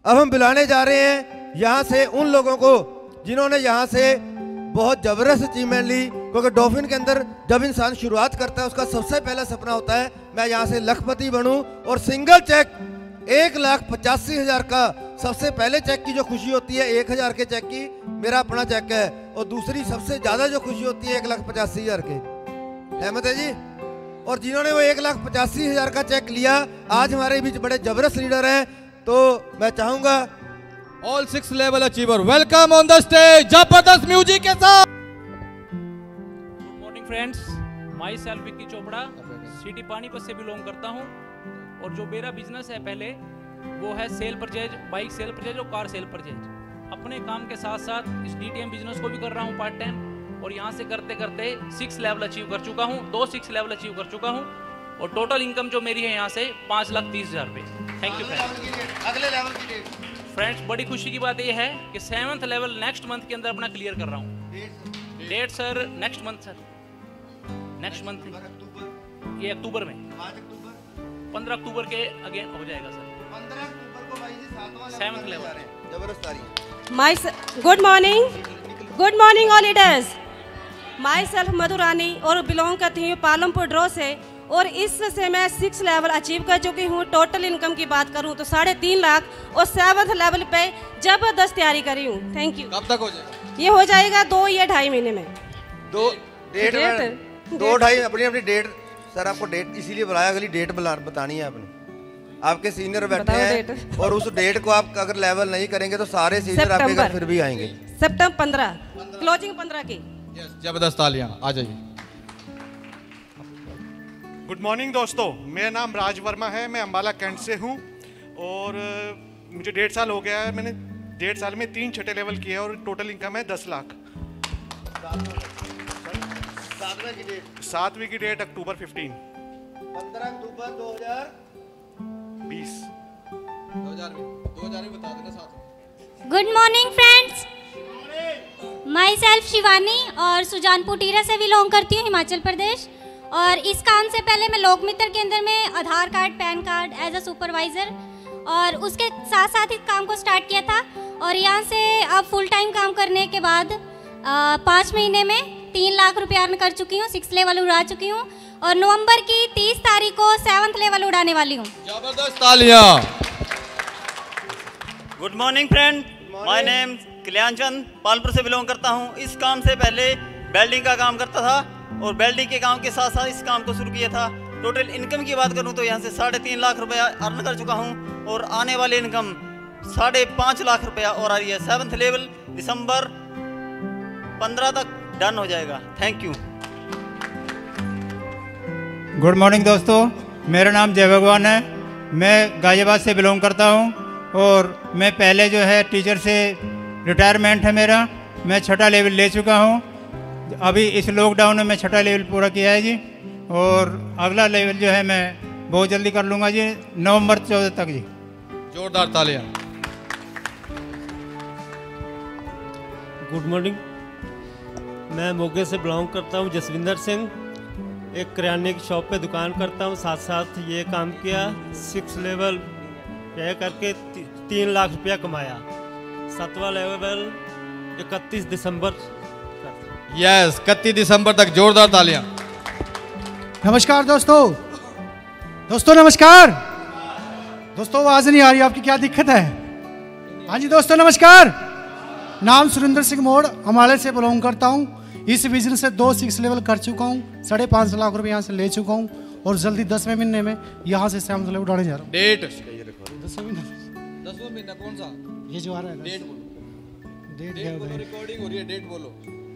अब हम बुलाने जा रहे हैं यहाँ से उन लोगों को जिन्होंने यहाँ से बहुत जबरदस्त अचीवमेंट ली, क्योंकि डॉल्फिन के अंदर जब इंसान शुरुआत करता है उसका सबसे पहला सपना होता है मैं यहाँ से लखपति बनूं, और सिंगल चेक 1,85,000 का सबसे पहले चेक की जो खुशी होती है 1,000 के चेक की मेरा अपना चेक है, और दूसरी सबसे ज्यादा जो खुशी होती है 1,85,000 के। सहमत है जी? और जिन्होंने वो 1,85,000 का चेक लिया आज हमारे बीच बड़े जबरदस्त लीडर हैं, तो मैं चाहूंगा all 6 level achiever welcome on the stage जबरदस्त म्यूजिक के साथ। Good morning friends, myself Vicky Chopra city Panipat से बिलोंग करता हूं, और जो मेरा बिजनेस है पहले वो है sale purchase, bike sale purchase और कार सेल परचेज। अपने काम के साथ साथ इस DTM बिजनेस को भी कर रहा हूं पार्ट टाइम, और यहाँ से करते करते 6 लेवल अचीव कर चुका हूँ, 6 लेवल अचीव कर चुका हूँ, और टोटल इनकम जो मेरी है यहाँ से 5,30,000 रुपये। Thank you friends. अगले लेवल की डेट फ्रेंड्स, बड़ी खुशी की बात यह है कि 7th लेवल नेक्स्ट मंथ के अंदर अपना क्लियर कर रहा हूँ। Date sir next month, sir next month ये अक्टूबर में 15 अक्टूबर के अगेन हो जाएगा सर। 15 अक्टूबर को भाई जी 7th लेवल जबरदस्त आ रही है। My good morning all leaders. Myself Madhu Rani और बिलोंग करती हूँ पालमपुर ड्रॉ से, और इससे मैं 6 लेवल अचीव कर चुकी हूँ। टोटल इनकम की बात करूँ तो 3.5 लाख, और 7th लेवल पे जबरदस्त तैयारी करी हूँ। Thank you. कब तक हो जाएगा? ये हो जाएगा 2 या 2.5 महीने में। डेट 2-2.5 अपनी डेट सर, आपको डेट इसीलिए बुलाया, अगली डेट बतानी है आपने। आपके सीनियर बैठे हैं और उस डेट को आप अगर लेवल नहीं करेंगे तो सारे सीनियर आपके घर फिर भी आएंगे। सितंबर 15 क्लोजिंग 15 की। जबरदस्त तालियां, आ जाइए। गुड मॉर्निंग दोस्तों, मेरा नाम राज वर्मा है, मैं अम्बाला कैंट से हूँ, और मुझे 1.5 साल हो गया है। मैंने 1.5 साल में 3 छठे लेवल किए और टोटल इनकम है 10 लाख। 7वीं की डेट अक्टूबर 15 अक्टूबर 2020 बता देना साथ। Good morning friends, myself Shivani और सुजानपुर टीरा से बिलोंग करती हूँ, हिमाचल प्रदेश। और इस काम से पहले मैं लोक मित्र केंद्र में Aadhaar card, PAN card as a supervisor, और उसके साथ साथ इस काम को स्टार्ट किया था। और यहाँ से अब फुल टाइम काम करने के बाद 5 महीने में 3 लाख रुपये अर्न कर चुकी हूँ, 6 लेवल उड़ा चुकी हूँ, और नवंबर की 30 तारीख को 7th लेवल उड़ाने वाली हूँ। जबरदस्त तालियां। Good morning friend, my name Kalyan Chand, Palpur से बिलोंग करता हूँ। इस काम से पहले वेल्डिंग का काम करता था, और वेल्डिंग के काम के साथ साथ इस काम को शुरू किया था। टोटल इनकम की बात करूँ तो यहाँ से 3.5 लाख रुपया अर्न कर चुका हूँ, और आने वाली इनकम 5.5 लाख रुपया और आ रही है। 7th लेवल दिसंबर 15 तक डन हो जाएगा। Thank you. गुड मॉर्निंग दोस्तों, मेरा नाम जय भगवान है, मैं गाजियाबाद से बिलोंग करता हूँ, और मैं पहले जो है टीचर से रिटायरमेंट है मेरा। मैं 6ठा लेवल ले चुका हूँ, अभी इस लॉकडाउन में मैं 6ठा लेवल पूरा किया है जी, और अगला लेवल जो है मैं बहुत जल्दी कर लूँगा जी, नवंबर 14 तक जी। जोरदार तालियां। गुड मॉर्निंग, मैं मोगे से बिलोंग करता हूँ, जसविंदर सिंह। एक किराने की शॉप पे दुकान करता हूँ, साथ साथ ये काम किया। 6 लेवल तय करके 3 लाख रुपया कमाया। 7वां लेवल 31 दिसंबर। यस, 31 दिसंबर तक। जोरदार तालियां। नमस्कार दोस्तों नमस्कार दोस्तों, आवाज नहीं आ रही, आपकी क्या दिक्कत है? हाँ जी दोस्तों नमस्कार, नाम सुरेंद्र सिंह मोड़, अम्बाला से बिलोंग करता हूँ। इस बिजनेस से 6 लेवल कर चुका हूँ, 5.5 लाख रुपए यहाँ से ले चुका हूँ, और जल्दी 10वें महीने में यहाँ से 7th लेवल उठाने जा रहा हूँ। डेट 10वां महीना कौन सा? ये जो आ रहा है। डेट बोलो, रिकॉर्डिंग हो रही है, डेट बोलो।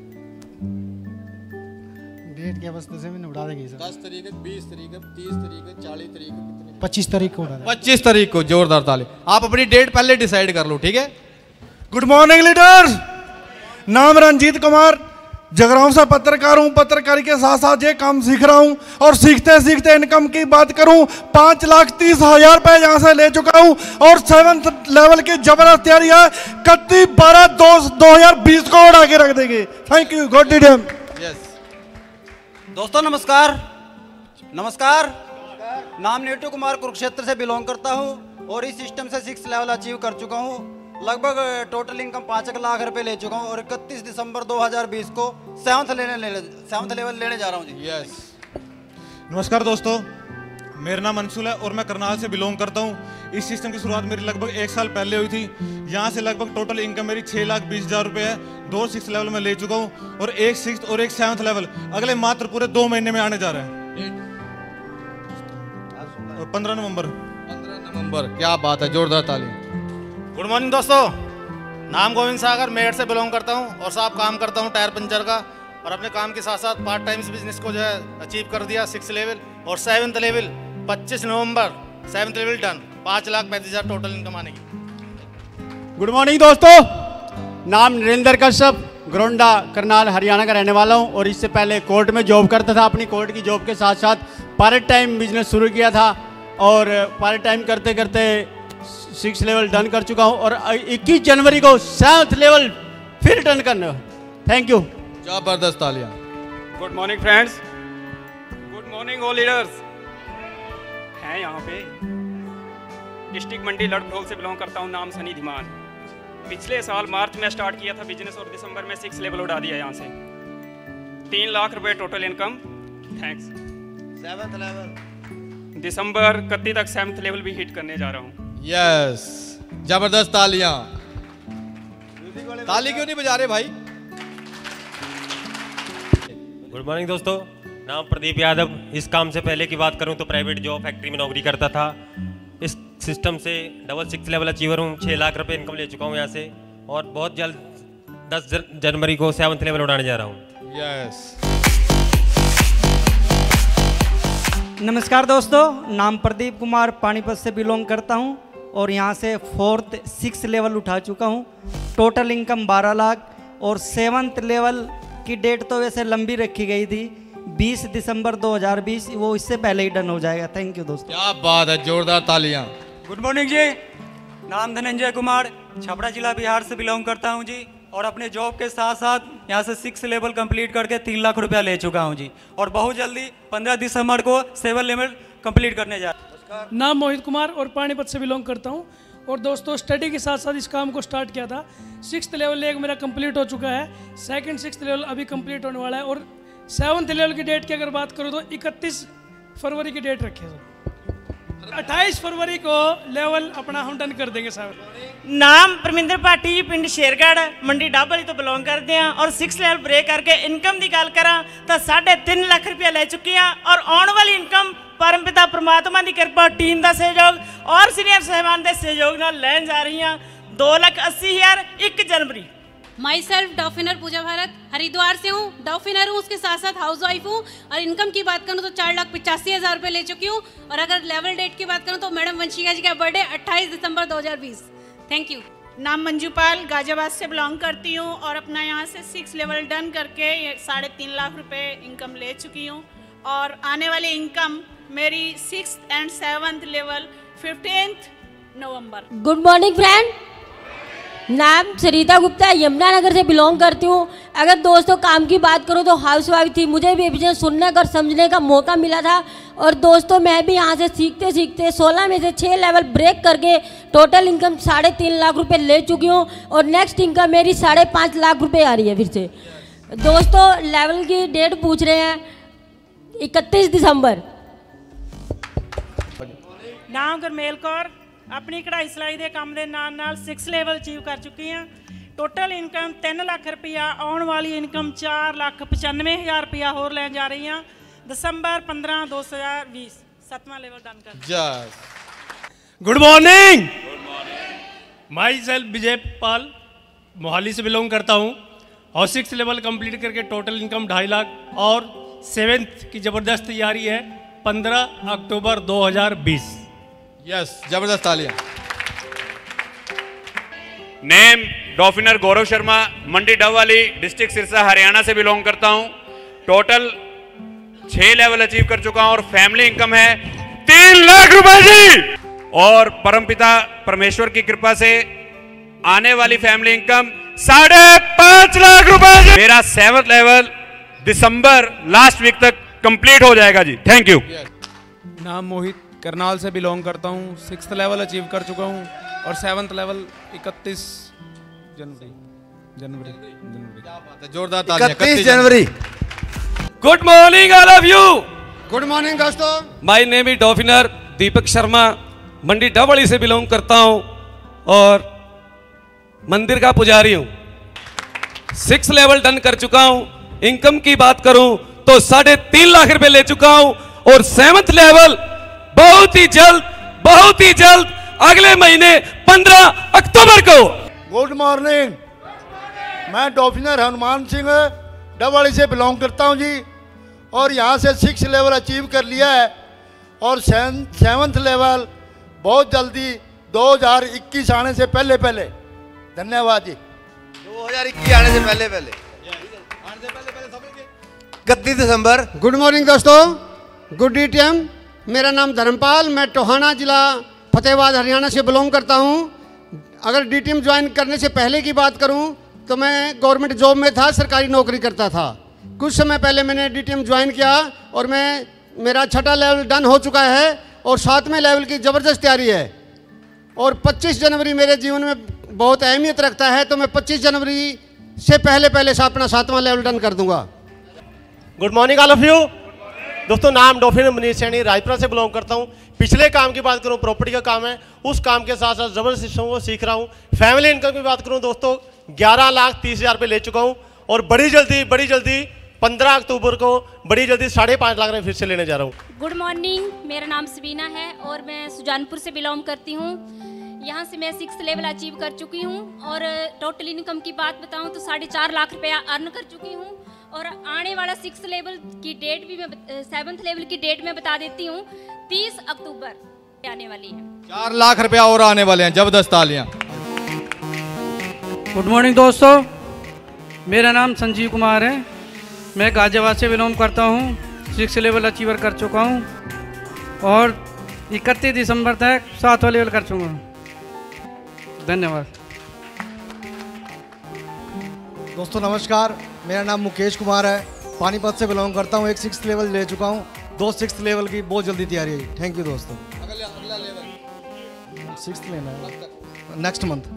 डेट क्या, बस 10वें महीने उड़ा देंगे सर। 10 तारीख, 20 तारीख, 30 तारीख, 40 तारीख, 25 तारीख को उड़ा देंगे। 25 तारीख को। जोरदार ताली। आप अपनी डेट पहले डिसाइड कर लो, ठीक है? गुड मॉर्निंग लीडर्स, नाम रंजीत कुमार, जगरांव से पत्रकार हूँ। पत्रकारी के साथ साथ ये काम सीख रहा हूँ, और सीखते सीखते इनकम की बात करूँ 5,30,000 रुपये यहाँ से ले चुका हूँ, और 7th लेवल की जबरदस्त तैयारी है। 31/12/2020 को उड़ा के रख देंगे। Thank you, good DTM. दोस्तों नमस्कार, नाम नीटू कुमार कुरुक्षेत्र से बिलोंग करता हूँ। और इस सिस्टम से 6 लेवल अचीव कर चुका हूँ। लगभग टोटल इनकम 5 लाख रुपए ले चुका हूँ और 31 दिसंबर 2020 को 7th लेवल लेने जा रहा हूँ जी। यस। नमस्कार दोस्तों, मेरा नाम अंशुल है और मैं करनाल से बिलोंग करता हूँ। इस सिस्टम की शुरुआत मेरी लगभग 1 साल पहले हुई थी। यहाँ से लगभग टोटल इनकम मेरी 6,20,000 रुपये है। 2 6 लेवल में ले चुका हूँ और एक 6th और एक 7th लेवल अगले मात्र पूरे 2 महीने में आने जा रहे हैं। 15 नवंबर। क्या बात है, जोरदार ताली। गुड मॉर्निंग दोस्तों, नाम गोविंद सागर, मेरठ से बिलोंग करता हूँ और साहब काम करता हूँ टायर पंचर का और अपने काम के साथ साथ पार्ट टाइम बिजनेस को जो है अचीव कर दिया 6 लेवल और 7th लेवल 25 नवंबर 7th level done. 5,35,000 total income आने की। गुड मॉर्निंग दोस्तों, नाम नरेंद्र कश्यप, गोरंडा करनाल हरियाणा का रहने वाला हूँ और इससे पहले कोर्ट में जॉब करता था। अपनी कोर्ट की जॉब के साथ साथ पार्ट टाइम बिजनेस शुरू किया था और पार्ट टाइम करते करते 6 लेवल डन कर चुका हूँ और 21 जनवरी को 7th लेवल फिर डन करना। Thank you. जबरदस्त तालियां। Good morning friends, good morning all leaders. हैं यहाँ पे डिस्ट्रिक्ट मंडी लड़भड़ोल से बिलोंग करता हूँ, नाम सनी धीमान। पिछले साल मार्च में स्टार्ट किया था बिजनेस और दिसंबर में 6 लेवल उड़ा दिया यहाँ से। 3 लाख रुपए total income. Thanks. 7th level दिसंबर 31 तक 7th लेवल भी हिट करने जा रहा हूँ। यस, जबरदस्त तालियां। ताली क्यों नहीं बजा रहे भाई? गुड मॉर्निंग दोस्तों, नाम प्रदीप यादव। इस काम से पहले की बात करूं तो प्राइवेट जॉब फैक्ट्री में नौकरी करता था। इस सिस्टम से 6 लेवल अचीवर हूं। 6 लाख रुपए इनकम ले चुका हूं यहाँ से और बहुत जल्द 10 जनवरी को 7th लेवल उड़ाने जा रहा हूं। यस। नमस्कार दोस्तों, नाम प्रदीप कुमार, पानीपत से बिलोंग करता हूं और यहां से 4th 6 लेवल उठा चुका हूं। टोटल इनकम 12 लाख और 7th लेवल की डेट तो वैसे लंबी रखी गई थी 20 दिसंबर 2020, वो इससे पहले ही डन हो जाएगा। थैंक यू दोस्तों। क्या बात है, जोरदार तालियां। गुड मॉर्निंग जी, नाम धनंजय कुमार, छपरा जिला बिहार से बिलोंग करता हूं जी और अपने जॉब के साथ साथ यहां से 6 लेवल कंप्लीट करके 3 लाख रुपया ले चुका हूं जी और बहुत जल्दी 15 दिसंबर को 7 लेवल कंप्लीट करने जा रहा हूं। नाम मोहित कुमार और पानीपत से बिलोंग करता हूं और दोस्तों स्टडी के साथ साथ इस काम को स्टार्ट किया था। 6th लेवल एक मेरा कंप्लीट हो चुका है, 2nd 6th लेवल अभी कंप्लीट होने वाला है और 7th लेवल की डेट की अगर बात करूं तो 31 फरवरी की डेट रखी है। 28 फरवरी को लेवल अपना हम डन कर देंगे साहब। नाम परमिंदर भाटी, पिंड शेरगढ़, मंडी डाबली तो बिलोंग करते हैं और 6 लेवल ब्रेक करके इनकम की गल करा तो 3.5 लाख रुपया ले चुके हैं और आने वाली इनकम परमपिता परमात्मा की कृपा, टीम का सहयोग और सीनियर साहबान के सहयोग नाल लैन जा रही हैं। 2,80,000 1 जनवरी। Myself dolphiner Puja Bharat, Haridwar से हूँ। डॉफिनर हूँ, उसके साथ साथ हाउस वाइफ हूँ और इनकम की बात करूँ तो 4,85,000 रुपये ले चुकी हूँ और अगर लेवल डेट की बात करूँ तो मैडम वंशिका जी का बर्थडे 28 दिसंबर 2020। Thank you. नाम मंजूपाल, गाजियाबाद से बिलोंग करती हूँ और अपना यहाँ से 6 लेवल डन करके 3.5 लाख रुपए इनकम ले चुकी हूँ और आने वाली इनकम मेरी 6th and 7th level 15th नवंबर। गुड मॉर्निंग फ्रेंड, नाम सरिता गुप्ता, यमुनानगर से बिलोंग करती हूँ। अगर दोस्तों काम की बात करूँ तो हाउस वाइफ थी, मुझे भी बिजनेस सुनने और समझने का मौका मिला था और दोस्तों मैं भी यहाँ से सीखते सीखते 16 में से 6 लेवल ब्रेक करके टोटल इनकम 3.5 लाख रुपए ले चुकी हूँ और नेक्स्ट इनकम मेरी 5.5 लाख रुपए आ रही है फिर से। दोस्तों लेवल की डेट पूछ रहे हैं 31 दिसंबर। नाम गुरमेल कौर, अपनी कढ़ाई सिलाई के काम के नाल 6 लेवल अचीव कर चुकी हैं। टोटल इनकम 3 लाख रुपया, आने वाली इनकम 4,95,000 रुपया होर लैन जा रही हैं। दिसंबर 15 2020 7वां लेवल डन कर। Good morning, my self Vijay Pal, Mohali से बिलोंग करता हूँ और 6 लेवल कंप्लीट करके टोटल इनकम 2.5 लाख और 7th की ज़बरदस्त तैयारी है 15 अक्टूबर 2020। यस, जबरदस्त तालियां। Name dolphiner Gaurav Sharma, Mandi Dabwali, district Sirsa, Haryana से बिलोंग करता हूं। टोटल 6 लेवल अचीव कर चुका हूं और फैमिली इनकम है 3 लाख रुपए जी और परमपिता परमेश्वर की कृपा से आने वाली फैमिली इनकम 5.5 लाख रुपए जी। मेरा 7th लेवल दिसंबर लास्ट वीक तक कंप्लीट हो जाएगा जी। Thank you. नाम मोहित, करनाल से बिलोंग करता हूँ, 6th लेवल अचीव कर चुका हूँ और 7th लेवल 31 जनवरी। जोरदार 31 जनवरी। Good morning all of you. Good morning दोस्तों। My name is dolphiner Deepak Sharma, Mandi Dabli से बिलोंग करता हूँ और मंदिर का पुजारी हूँ। 6 लेवल डन कर चुका हूँ। इनकम की बात करूं तो 3.5 लाख रुपए ले चुका हूं और 7th लेवल बहुत ही जल्द अगले महीने 15 अक्टूबर को। गुड मॉर्निंग, मैं डॉफिनर हनुमान सिंह डबली से बिलोंग करता हूं जी और यहां से 6 लेवल अचीव कर लिया है और 7th लेवल बहुत जल्दी 2021 आने से पहले। धन्यवाद जी। 2021 आने से पहले 31 दिसंबर। गुड मॉर्निंग दोस्तों, गुड DTM। मेरा नाम धर्मपाल, मैं टोहाना जिला फतेहाबाद हरियाणा से बिलोंग करता हूं। अगर DTM ज्वाइन करने से पहले की बात करूं तो मैं गवर्नमेंट जॉब में था, सरकारी नौकरी करता था। कुछ समय पहले मैंने DTM ज्वाइन किया और मेरा 6ठा लेवल डन हो चुका है और 7वें लेवल की ज़बरदस्त तैयारी है और 25 जनवरी मेरे जीवन में बहुत अहमियत रखता है, तो मैं 25 जनवरी से पहले से अपना 7वां लेवल डन कर दूंगा। Good morning all of you. दोस्तों, नाम डॉफिन मनीष सैनी, राजपुरा से बिलोंग करता हूँ। पिछले काम की बात करूँ, प्रॉपर्टी का काम है, उस काम के साथ साथ जबरदस्त सिस्टम को सीख रहा हूँ। फैमिली इनकम की बात करूँ दोस्तों, 11,30,000 रुपये ले चुका हूँ और बड़ी जल्दी 15 अक्टूबर को बड़ी जल्दी 5.5 लाख रुपये फिर से लेने जा रहा हूँ। गुड मॉर्निंग, मेरा नाम सबीना है और मैं सुजानपुर से बिलोंग करती हूँ। यहाँ से मैं 6th लेवल अचीव कर चुकी हूँ और टोटल इनकम की बात बताऊँ तो 4.5 लाख रुपया अर्न कर चुकी हूँ और आने वाला 6th लेवल की डेट भी मैं 7th लेवल की डेट में बता देती हूँ, 30 अक्टूबर आने वाली है। 4 लाख रुपया और आने वाले हैं। जबरदस्त तालियां। गुड मॉर्निंग दोस्तों, मेरा नाम संजीव कुमार है, मैं गाजियाबाद से बिलोंग करता हूँ। 6th लेवल अचीवर कर चुका हूँ और 31 दिसंबर तक 7वां लेवल कर चुका हूँ। धन्यवाद। दोस्तों नमस्कार, मेरा नाम मुकेश कुमार है, पानीपत से बिलोंग करता हूँ। एक 6th लेवल ले चुका हूँ, 2 6th लेवल की बहुत जल्दी तैयारी है। थैंक यू दोस्तों। अगला लेवल 6th लेना है नेक्स्ट मंथ,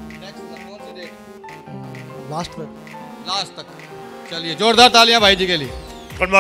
लास्ट तक। चलिए जोरदार तालियां भाई जी के लिए। Good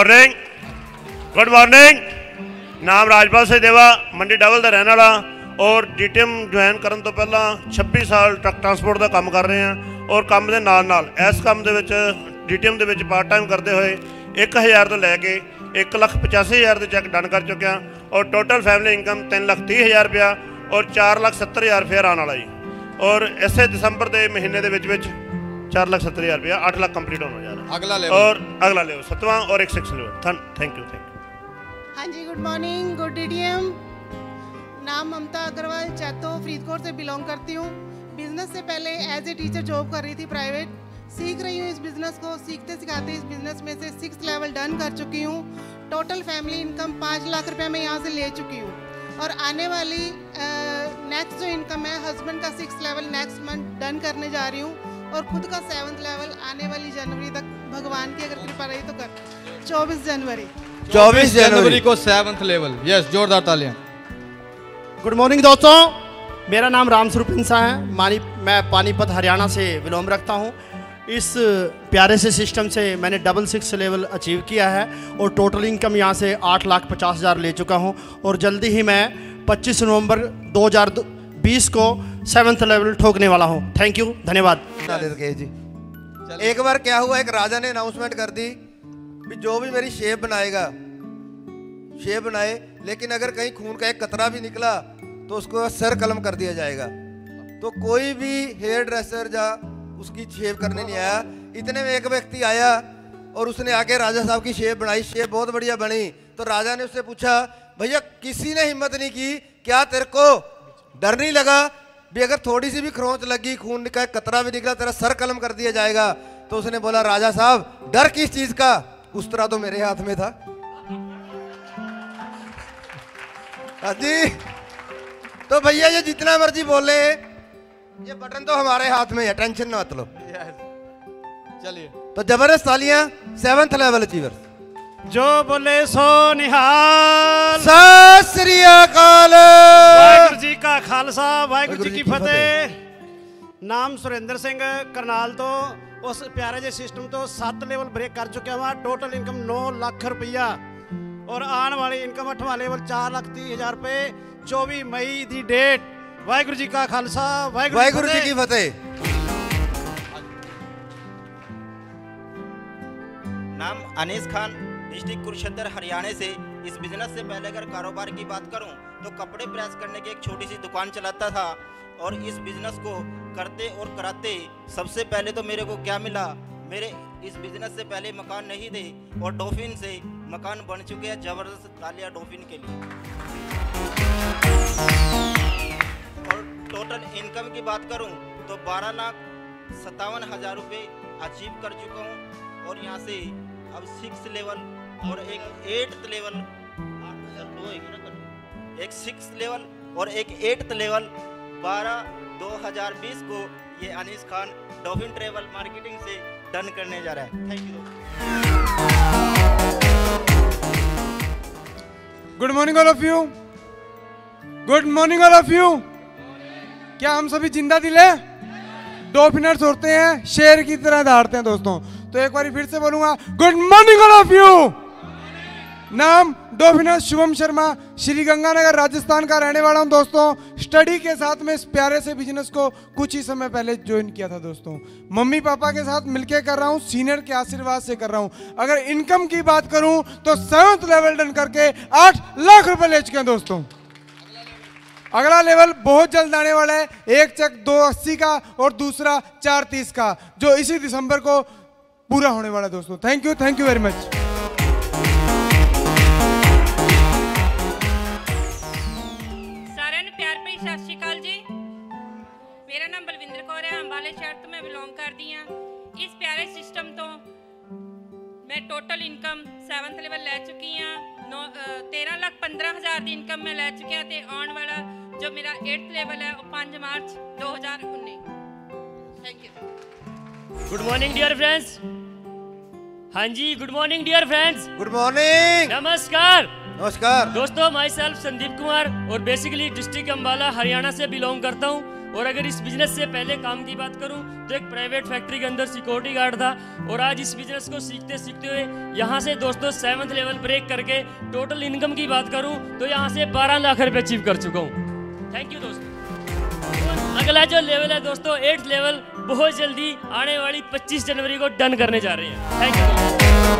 morning. नाम राजपाल से देवा, मंडी डबल का रहने वाला और DTM ज्वाइन करने तो पहला 26 साल ट्रक ट्रांसपोर्ट का काम कर रहे हैं और काम के नाल इस काम के DTM के पार्ट टाइम करते हुए 1,000 तो लैके 1,85,000 के चैक डन कर चुके हैं और टोटल फैमिली इनकम 3,30,000 रुपया और 4,70,000 फेयर आने वाला जी और इसे दिसंबर के महीने के 4,70,000 रुपया 8 लाख कंप्लीट होने जा रहा है। अगला लेवल 7वां और एक 6 लेवल। Thank you. हाँ जी, गुड मॉर्निंग, गुड DTM। नाम ममता अग्रवाल, चैतो फरीदकोट से बिलोंग करती हूँ। बिजनेस से पहले एज ए टीचर जॉब कर रही थी प्राइवेट। सीख रही हूँ इस बिज़नेस को, सीखते सिखाते इस बिज़नेस में से 6th लेवल डन कर चुकी हूँ। टोटल फैमिली इनकम 5 लाख रुपए मैं यहाँ से ले चुकी हूँ और आने वाली नेक्स्ट जो इनकम है हस्बैंड का 6th level next month done करने जा रही हूँ और खुद का 7th लेवल आने वाली जनवरी तक, भगवान की अगर कृपा रही तो कर 24 जनवरी को 7th लेवल। यस, जोरदार तालियां। गुड मॉर्निंग दोस्तों, मेरा नाम राम स्वरूप इंसा है, मैं पानीपत हरियाणा से बिलोंग रखता हूँ। इस प्यारे से सिस्टम से मैंने 6 लेवल अचीव किया है और टोटल इनकम यहाँ से 8,50,000 ले चुका हूँ और जल्दी ही मैं 25 नवंबर 2020 को 7th लेवल ठोकने वाला हूँ। थैंक यू, धन्यवाद जी। एक बार क्या हुआ, एक राजा ने अनाउंसमेंट कर दी भी जो भी मेरी शेप बनाएगा शेप बनाए, लेकिन अगर कहीं खून का एक कतरा भी निकला तो उसको सर कलम कर दिया जाएगा। तो कोई भी हेयर ड्रेसर या उसकी शेप करने नहीं आया। इतने में एक व्यक्ति आया और उसने आके राजा साहब की शेप बनाई, शेप बहुत बढ़िया बनी। तो राजा ने उससे पूछा, भैया किसी ने हिम्मत नहीं की क्या, तेरे को डर नहीं लगा भी अगर थोड़ी सी भी खरोंच लगी, खून का कतरा भी निकला, तेरा सर कलम कर दिया जाएगा? तो उसने बोला, राजा साहब डर किस चीज का, उस तरह तो मेरे हाथ में था। जी तो भैया ये जितना मर्जी बोले, ये बटन तो हमारे हाथ में है, टेंशन ना मत लो। चलिए तो जबरदस्त तालियां 7th लेवल अचीवर। जो बोले सो निहाल। सत श्री अकाल। वाहिगुरु जी का खालसा वाहिगुरु जी की फतेह। नाम सुरेंद्र सिंह करनाल तो उस प्यारे जे सिस्टम तो 7 लेवल ब्रेक कर चुका हुआ। टोटल इनकम 9 लाख रुपया और आने वाली इनकम 8वां लेवल 4,30,000 रुपये 24 मई दी डेट। वाहिगुरु जी का खालसा वाहिगुरु जी की फतेह। नाम अनीस खान, डिस्ट्रिक्ट कुरुक्षेत्र हरियाणा से। इस बिजनेस से पहले अगर कारोबार की बात करूं तो कपड़े प्रेस करने की एक छोटी सी दुकान चलाता था और इस बिजनेस को करते और कराते सबसे पहले तो मेरे को क्या मिला, मेरे इस बिजनेस से पहले मकान नहीं थे और डॉल्फिन से मकान बन चुके हैं। ज़बरदस्त तालियां डॉल्फिन के लिए। और टोटल इनकम की बात करूं तो 12,57,000 रुपये अचीव कर चुका हूं और यहाँ से अब 6th लेवल और एक 8th लेवल, एक 6th लेवल और एक 8th लेवल 12/2020 को ये Anees Khan dolphin travel marketing से डन करने जा रहा है। Thank you. Good morning all of you. Good morning all of you. क्या हम सभी जिंदा दिल है? डॉल्फिनर्स होते हैं, शेर की तरह दौड़ते हैं दोस्तों। तो एक बार फिर से बोलूंगा, good morning all of you. नाम डॉल्फिनर शुभम शर्मा, श्री गंगानगर राजस्थान का रहने वाला हूं दोस्तों। स्टडी के साथ में इस प्यारे से बिजनेस को कुछ ही समय पहले ज्वाइन किया था दोस्तों। मम्मी पापा के साथ मिलके कर रहा हूं, सीनियर के आशीर्वाद से कर रहा हूं। अगर इनकम की बात करूं तो 7th लेवल डन करके 8 लाख रुपए ले चुके हैं दोस्तों। अगला लेवल बहुत जल्द आने वाला है। एक चेक 280 का और दूसरा 430 का, जो इसी दिसंबर को पूरा होने वाला है दोस्तों। Thank you very much. सत श्री अकाल जी। मेरा नाम बलविंदर कौर है, अंबाले शहर तो मैं बिलोंग करती हूँ। इस प्यारे सिस्टम तो मैं टोटल इनकम 7th लेवल ले चुकी हूँ। 13,15,000 की इनकम मैं ले चुकी हूँ। तो आने वाला जो मेरा 8th लेवल है वो 5 मार्च 2019। Thank you. Good morning dear friends. हाँ जी, good morning dear friends. Good morning. नमस्कार। नमस्कार दोस्तों, माई सेल्फ संदीप कुमार और बेसिकली डिस्ट्रिक्ट अम्बाला हरियाणा से बिलोंग करता हूं। और अगर इस बिजनेस से पहले काम की बात करूं तो एक प्राइवेट फैक्ट्री के अंदर सिक्योरिटी गार्ड था और आज इस बिजनेस को सीखते सीखते हुए यहां से दोस्तों 7th लेवल ब्रेक करके टोटल इनकम की बात करूं तो यहां से 12 लाख रुपए अचीव कर चुका हूं। थैंक यू दोस्तों। अगला जो लेवल है दोस्तों 8th लेवल, बहुत जल्दी आने वाली 25 जनवरी को डन करने जा रहे हैं। Thank you.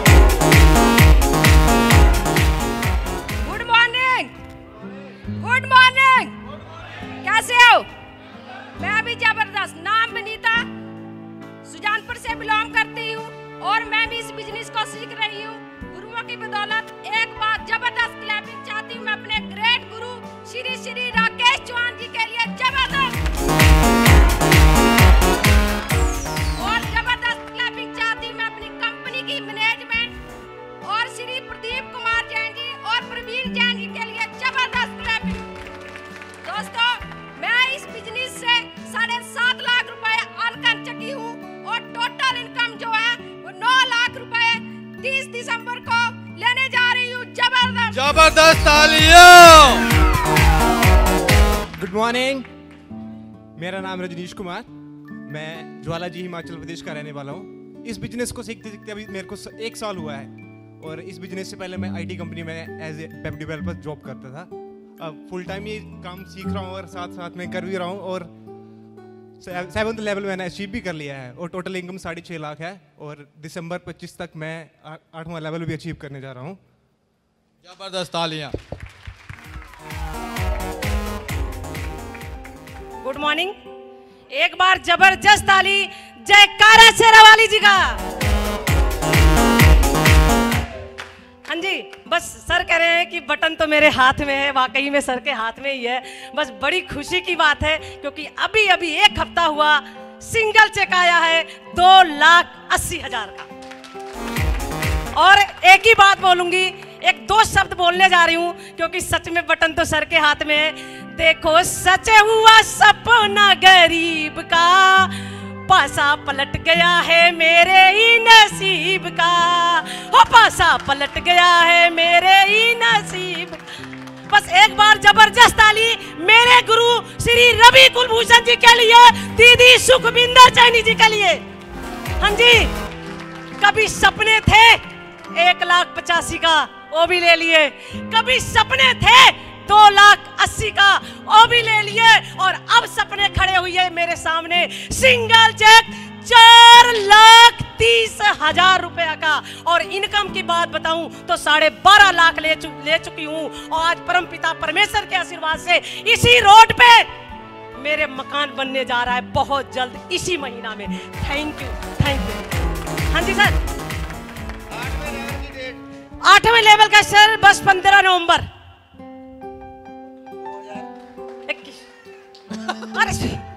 Good morning. कैसे हो? मैं भी जबरदस्त। नाम विनीता, सुजानपुर से बिलोंग करती हूँ और मैं भी इस बिजनेस को सीख रही हूँ। गुरुओं की बदौलत एक बार जबरदस्त क्लैपिंग चाहती हूँ मैं अपने ग्रेट गुरु श्री श्री राकेश चौहान जी के लिए। जबरदस्त और जबरदस्त क्लैपिंग चाहती हूँ मैं अपनी कंपनी की मैनेजमेंट और श्री प्रदीप कुमार जैन जी और प्रवीण जैन जी के लिए। जबरदस्त क्लैपिंग। दोस्तों, मैं इस बिजनेस से 7.5 लाख रुपए अर्न कर चुकी हूँ और टोटल इनकम जो है वो 9 लाख रुपए 30 दिसंबर को लेने जा रही हूँ। जबरदस्त तालियां। Good morning. मेरा नाम रजनीश कुमार, मैं ज्वाला जी हिमाचल प्रदेश का रहने वाला हूँ। इस बिजनेस को सीखते सीखते अभी मेरे को 1 साल हुआ है और इस बिजनेस से पहले मैं IT कंपनी में as a web developer job करता था। अब फुल टाइम ये काम सीख रहा हूँ और साथ साथ में कर भी रहा हूँ और 7th लेवल मैंने अचीव भी कर लिया है और टोटल इनकम 6.5 लाख है और दिसंबर 25 तक मैं 8वां लेवल भी अचीव करने जा रहा हूँ। जबरदस्त तालियां। Good morning. एक बार जबरदस्त ताली जयकारा शेरावाली जी का। हाँ जी, बस सर कह रहे हैं कि बटन तो मेरे हाथ में है। वाकई में सर के हाथ में ही है। बस बड़ी खुशी की बात है क्योंकि अभी अभी 1 हफ्ता हुआ सिंगल चेक आया है 2,80,000 का। और एक ही बात बोलूंगी, 1-2 शब्द बोलने जा रही हूँ क्योंकि सच में बटन तो सर के हाथ में है। देखो सच हुआ सपना गरीब का, पासा पलट गया है मेरे ही नसीब का, हो पासा पलट गया है मेरे ही नसीब। बस एक बार जबरदस्त ताली मेरे गुरु श्री रवि कुलभूषण जी के लिए, दीदी सुखविंदर चैनी जी के लिए। हाँ जी, कभी सपने थे 1,85,000 का, वो भी ले लिए। कभी सपने थे 2,80,000 का, वो भी ले लिए। और अब सपने खड़े हुए मेरे सामने, सिंगल चेक 4,30,000 रुपया का। और इनकम की बात बताऊं तो 12.5 लाख ले चुकी हूं। और आज परमपिता परमेश्वर के आशीर्वाद से इसी रोड पे मेरे मकान बनने जा रहा है बहुत जल्द, इसी महीना में। Thank you, thank you. हाँ जी सर, 8वें लेवल का सर, बस 15 नवंबर। अरे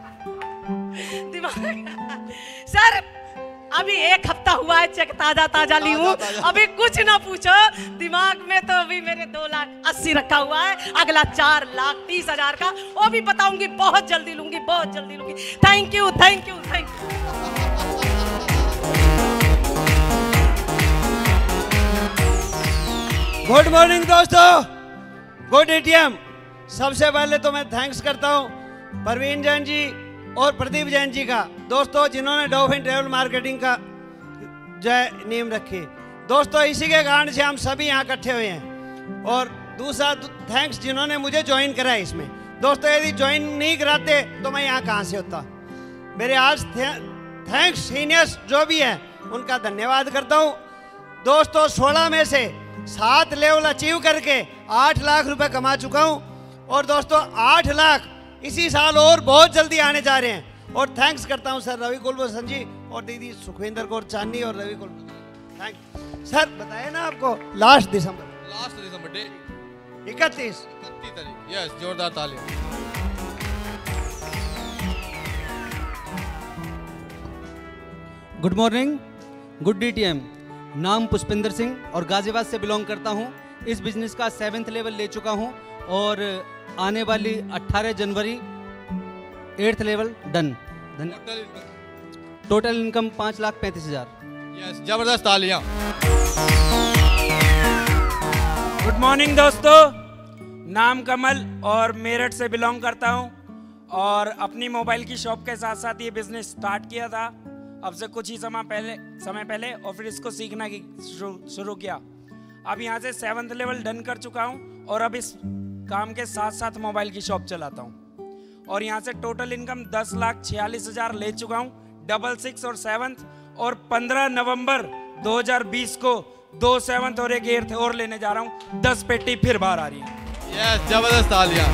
दिमाग सर, अभी 1 हफ्ता हुआ है, चेक ताजा ताजा ली हूँ। अभी कुछ ना पूछो, दिमाग में तो अभी मेरे 2,80,000 रखा हुआ है। अगला 4,30,000 का, वो भी बताऊंगी, बहुत जल्दी लूंगी, बहुत जल्दी लूंगी। Thank you, thank you, thank you. Good morning दोस्तों, गुड एटीएम। सबसे पहले तो मैं थैंक्स करता हूँ परवीन जैन जी और प्रदीप जैन जी का, दोस्तों जिन्होंने डॉल्फिन ट्रेवल मार्केटिंग का जय नीम रखी। दोस्तों इसी के कारण से हम सभी यहाँ इकट्ठे हुए हैं। और दूसरा थैंक्स जिन्होंने मुझे ज्वाइन करा है इसमें। दोस्तों यदि ज्वाइन नहीं कराते तो मैं यहाँ कहाँ से होता। मेरे आज थैंक्स सीनियर्स जो भी हैं उनका धन्यवाद करता हूँ। दोस्तों 16 में से 7 लेवल अचीव करके 8 लाख रुपए कमा चुका हूँ। और दोस्तों 8 लाख इसी साल और बहुत जल्दी आने जा रहे हैं। और थैंक्स करता हूँ सर रवि कुलभूषण जी और दीदी सुखविंदर कौर चांदी और रवि कुलभूषण। Thank sir. बताया ना आपको लास्ट दिसंबर डेट 31 तारीख। यस, जोरदार तालियां। Good morning, good DTM. नाम पुष्पिंदर सिंह और गाजियाबाद से बिलोंग करता हूं। इस बिजनेस का 7th लेवल ले चुका हूं और आने वाली 18 जनवरी 8th level done. Total income 5,35,000। Yes, जबरदस्त तालियां। गुड मॉर्निंग दोस्तों, नाम कमल और मेरठ से बिलोंग करता हूं और अपनी मोबाइल की शॉप के साथ साथ ये बिजनेस स्टार्ट किया था अब से कुछ ही समय पहले और फिर इसको सीखना शुरू किया। अब यहाँ से 7th लेवल डन कर चुका हूँ और अब इस काम के साथ साथ मोबाइल की शॉप चलाता हूँ। और यहाँ से टोटल इनकम 10,46,000 ले चुका हूँ, 6 और 7th। और 15 नवंबर 2020 को 2 7th और 1 8th और लेने जा रहा हूँ। 10 पेटी फिर बाहर आ रही है। यस, जबरदस्त तालियां।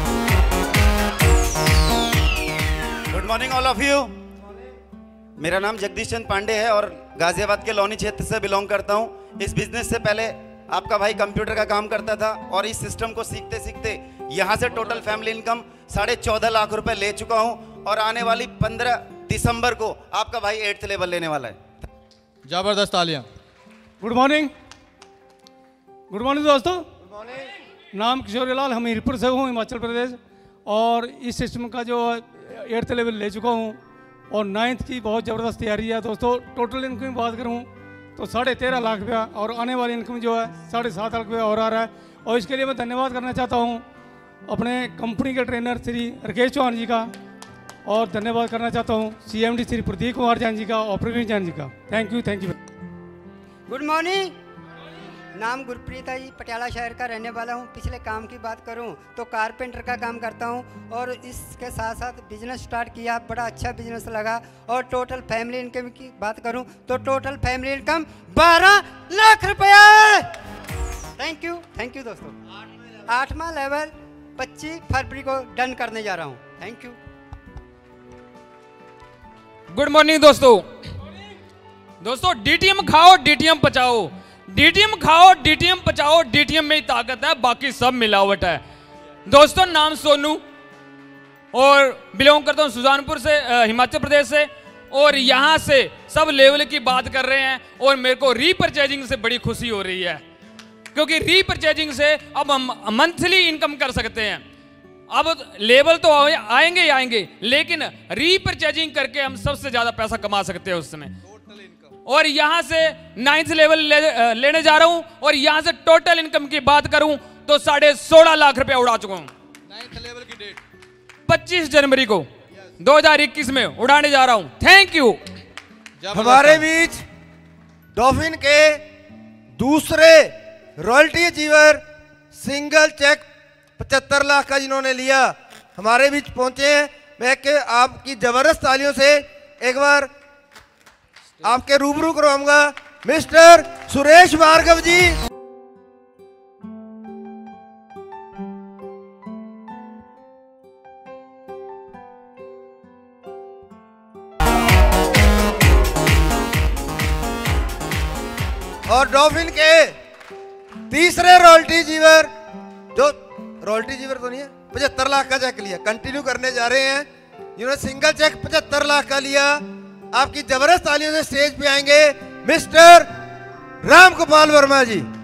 Good morning all of you. मेरा नाम जगदीश चंद पांडे है और गाजियाबाद के लोनी क्षेत्र से बिलोंग करता हूँ। इस बिजनेस से पहले आपका भाई कंप्यूटर का काम करता था और इस सिस्टम को सीखते सीखते यहाँ से टोटल फैमिली इनकम 14.5 लाख रुपए ले चुका हूँ और आने वाली 15 दिसंबर को आपका भाई 8th लेवल लेने वाला है। जबरदस्त तालियां। गुड मॉर्निंग, गुड मॉर्निंग दोस्तों। नाम किशोरीलाल, हमीरपुर से हूँ, हिमाचल प्रदेश। और इस सिस्टम का जो 8th लेवल ले चुका हूँ और 9th की बहुत ज़बरदस्त तैयारी है दोस्तों। टोटल इनकम की बात करूँ तो 13.5 लाख रुपया और आने वाली इनकम जो है 7.5 लाख रुपया और आ रहा है। और इसके लिए मैं धन्यवाद करना चाहता हूँ अपने कंपनी के ट्रेनर श्री राकेश चौहान जी का और धन्यवाद करना चाहता हूँ CMD श्री प्रदीप कुमार जैन जी का और प्रवीण जैन जी का। Thank you, thank you. Good morning, नाम गुरप्रीत है जी, पटियाला शहर का रहने वाला हूँ। पिछले काम की बात करूँ तो कारपेंटर का काम करता हूँ और इसके साथ साथ बिजनेस स्टार्ट किया, बड़ा अच्छा बिजनेस लगा। और टोटल फैमिली इनकम की बात करूँ तो टोटल फैमिली इनकम 12 लाख रुपया। थैंक यू दोस्तों। 8वां लेवल 25 फरवरी को डन करने जा रहा हूँ। Thank you. गुड मॉर्निंग दोस्तों, डीटीएम खाओ, डीटीएम पचाओ, डीटीएम खाओ, डीटीएम पचाओ। डीटीएम में ही ताकत है, बाकी सब मिलावट है। दोस्तों नाम सोनू और बिलोंग करता हूँ सुजानपुर से, हिमाचल प्रदेश से। और यहाँ से सब लेवल की बात कर रहे हैं और मेरे को रीपरचेजिंग से बड़ी खुशी हो रही है क्योंकि रीपरचेजिंग से अब हम मंथली इनकम कर सकते हैं। अब लेवल तो आएंगे ही आएंगे, लेकिन रीपरचेजिंग करके हम सबसे ज्यादा पैसा कमा सकते हैं उस समय। और यहां से 9th लेवल लेने जा रहा हूं, और यहां से टोटल इनकम की बात करूं तो 16.5 लाख रुपया उड़ा चुका हूं। 9th लेवल की डेट 25 जनवरी को 2021 में उड़ाने जा रहा हूं। Thank you. हमारे बीच डॉल्फिन के दूसरे royalty achiever single cheque 75 lakh का जिन्होंने लिया हमारे बीच पहुंचे हैं। मैं के आपकी जबरदस्त तालियों से एक बार आपके रूबरू करवाऊंगा मिस्टर सुरेश भार्गव जी। और डॉल्फिन के तीसरे रॉयल्टी जीवर, जो रॉयल्टी जीवर तो नहीं है, 75 लाख का चेक लिया, कंटिन्यू करने जा रहे हैं, जिन्होंने सिंगल चेक 75 लाख का लिया। आपकी जबरदस्त तालियों से स्टेज पे आएंगे मिस्टर राम गोपाल वर्मा जी।